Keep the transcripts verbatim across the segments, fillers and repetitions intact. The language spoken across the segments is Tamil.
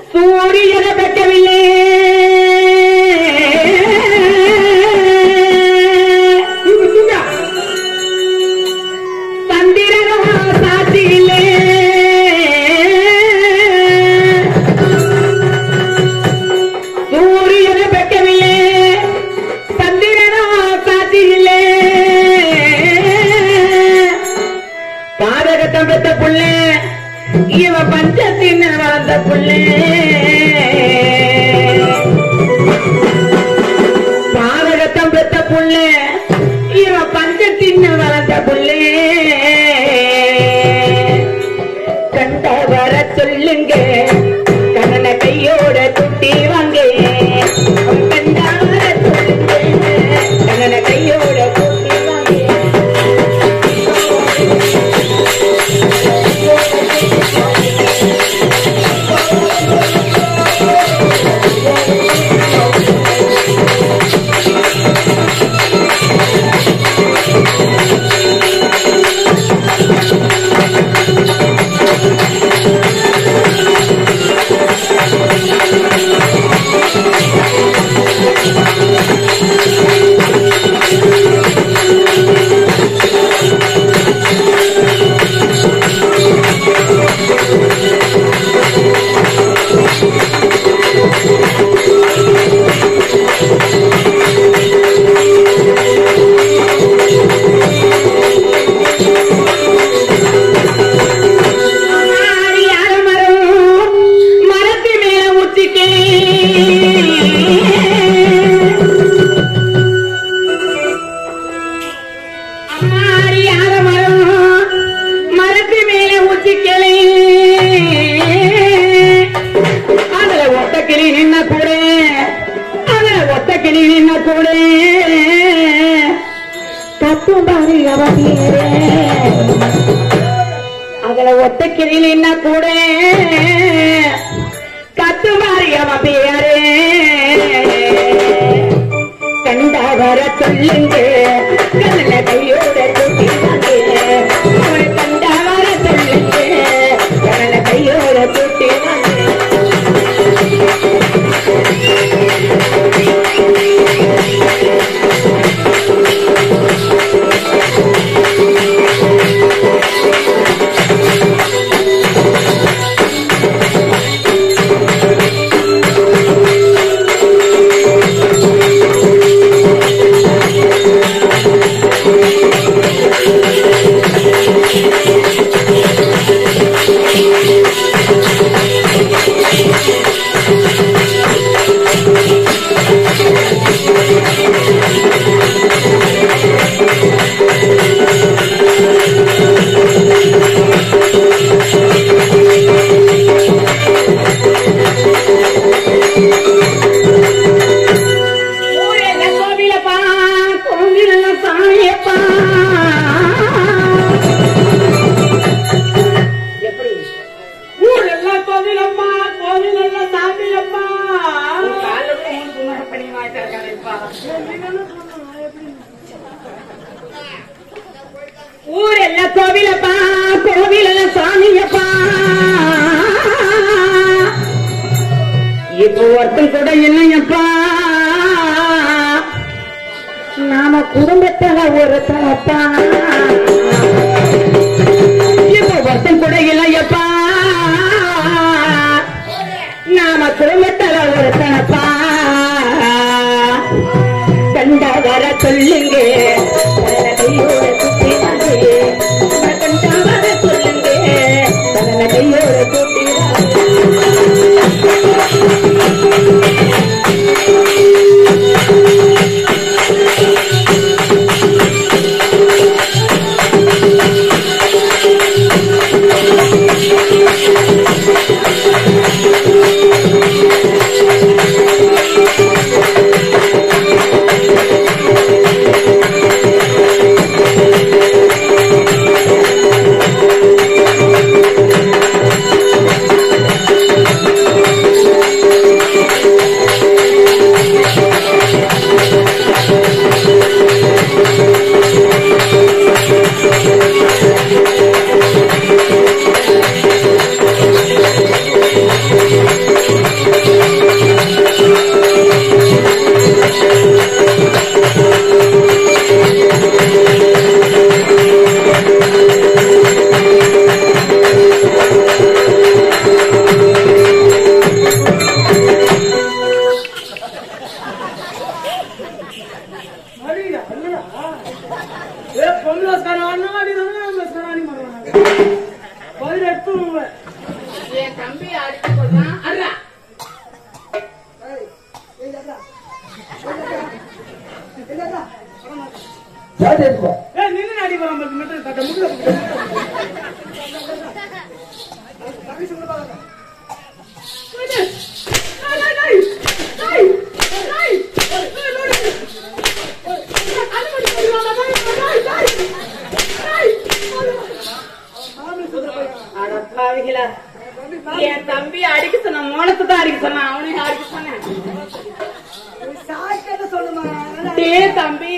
சூரியனை பெற்றவில்லை சந்திரனோ சாத்தியில்லை சூரியனை பெற்றவில்லை சந்திரனோ சாத்தியில்லை பாதகத்தம் பெற்ற புள்ளே இவ பஞ்சத்தின் வளர்ந்த புள்ளே பாதகத்தம் பெற்ற புள்ளே இவ பஞ்சத்தின் வளர்ந்த புள்ளே கண்ட வர சொல்லுங்க கண்ணன கையோட துட்டி வாங்க கண்ட வர சொல்லுங்க கண்ணன கையோட துட்டி வாங்க அதுல ஒத்த கிளியில கூட கத்து மாறி அவ பேரே கண்டா வர சொல்லுங்க கண்ணல கையோட தூக்கி வாங்க கண்டா வர சொல்லுங்க கண்ணல கையோட தூக்கி வாங்க ஊரெல்லாம் கோவிலப்பா கோவிலெல்லாம் சாமியப்பா இப்போ ஒருத்தன் கூட இல்லையப்பா நாம குடும்பத்தால ஒருத்தனப்பா இப்போ ஒருத்தன் கூட இல்லையப்பா நாம குடும்பத்தால ஒருத்தனப்பா கண்டா வர சொல்லுங்க கையோட சுத்தி கண்டா வர சொல்லுங்க கையோட சுத்தி தம்பி அடிச்சு போடுறான். அண்ணா நின்று அடி போறான் மட்டும் கட்ட முடியல. என் தம்பி அடிக்க சொன்ன மோனத்தை தான் அடிக்க சொன்ன அவனையும் அடிக்க சொன்னேன். தம்பி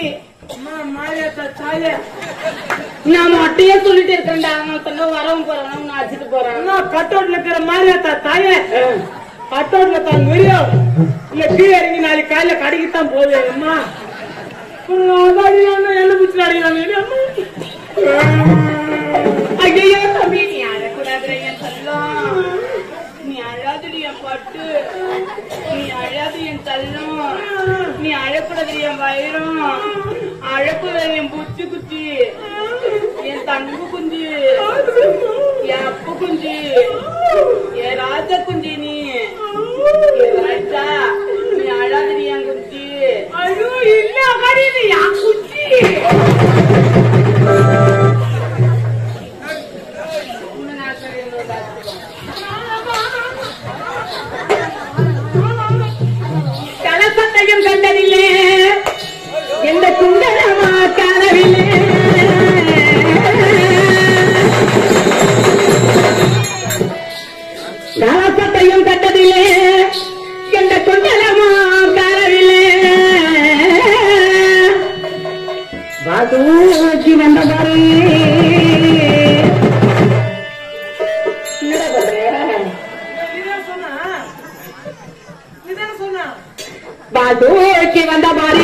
நான் மொட்டையே சொல்லிட்டு இருக்கேன்டா. அவன் வரவும் போறான் அடிச்சுட்டு போறான். கட்டோட்ல இருக்கிற மாதிரியாத்தா தாயே கட்டோட்ல தான் தெரியும். இல்ல கீழே இறங்கி நாளைக்கு காலையில கடைக்குத்தான் போகுது. அம்மா என்ன பிடிச்சி அடிக்கிறான். ஐயோ தம்பி நீ அழக்கூடாது என் தல்லம். நீ அழாதுடி என் பட்டு. நீ அழாது என் தல்லம். நீ அழக்கூடாது என் வயிறும். அழக்கூடாது என் புச்சு குச்சி. என் தங்கு குஞ்சு. என் அப்பு குஞ்சு. என் ராஜா குஞ்சு. நீ ராஜா நீ அழாதுடி என் குஞ்சு. ஐயோ இல்ல அகாடி நீ என் குச்சி. கலசத்தையும் கண்டதில்லை எந்த குண்டலமா காணவில்லை. கலசத்தையும் கண்டதில்லை எந்த குண்டலமா காணவில்லை. வாதூக்கி வந்த பாரு பாதூக்கி வந்த பாரு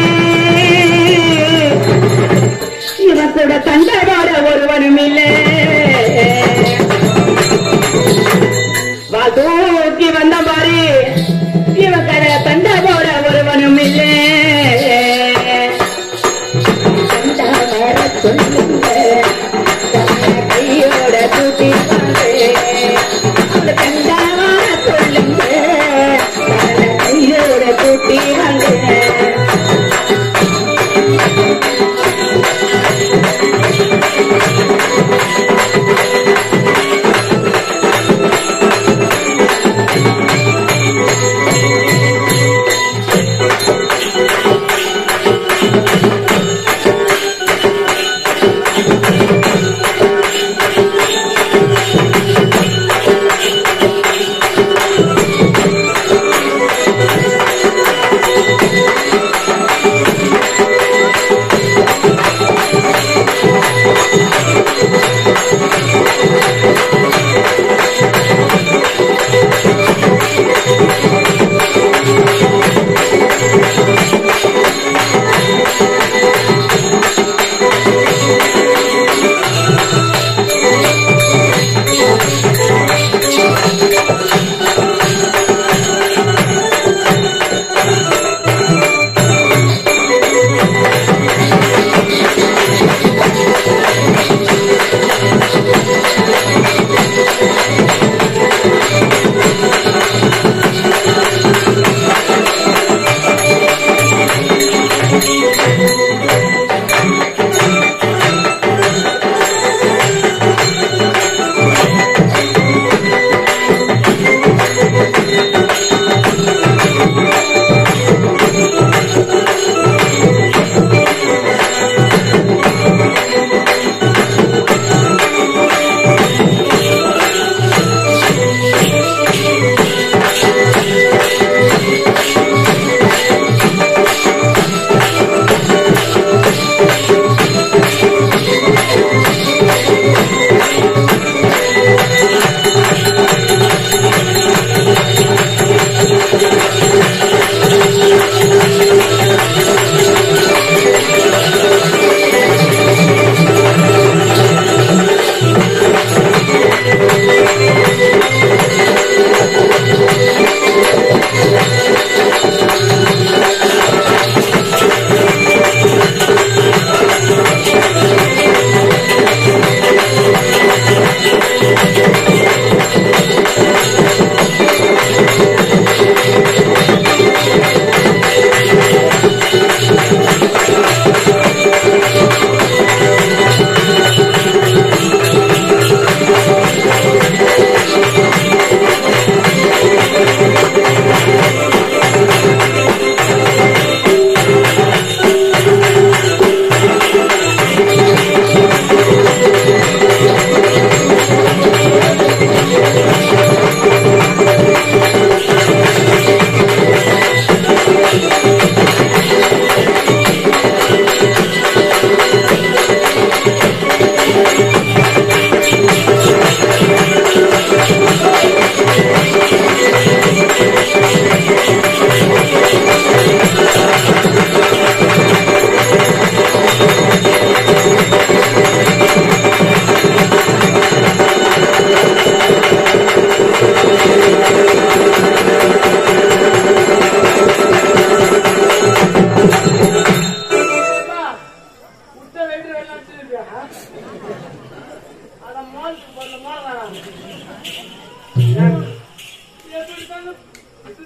இவன் கூட சண்டை போட ஒருவனும் இல்லை. வாதூக்கி வந்த பாரு இவன் கூட சண்டை போட ஒருவனும் இல்லை. கையோட தூட்டி கண்டாவார சொல்லுங்க கையோட தூட்டி வாங்க.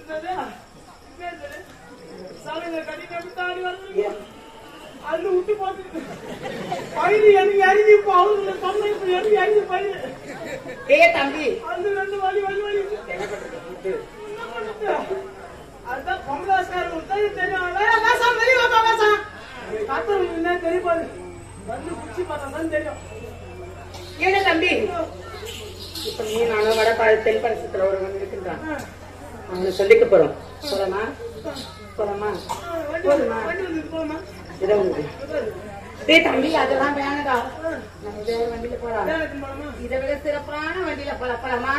சாலையில கட்டி கட்டி வந்து அது விட்டு போட்டு பயிர் எனக்கு அரிஞ்சு இப்போ அவங்க சொன்ன இப்ப எனக்கு அரிஞ்சு பயிர். ஏ தம்பி அது ரெண்டு வலி வலி வலி என்ன பண்றது? அதுதான் பொங்கலாஸ்காரன் தெரியும். வெளியே காத்தம் என்ன தெரியும் வந்து குச்சி பார்த்தா தெரியும். ஏன்னா தம்பி இப்ப நீ நானும் வட தென் பரிசத்துல ஒரு வந்து இருக்கின்றான் அவனை சொல்லிக்க போறோம். போலாமா போலாமா போலாமா இதை உங்களுக்கு தம்பி அதெல்லாம் வேணடா. நம்ம வேற வண்டியில போலாம். இதை விட சிறப்பான வண்டியில போல போலாமா?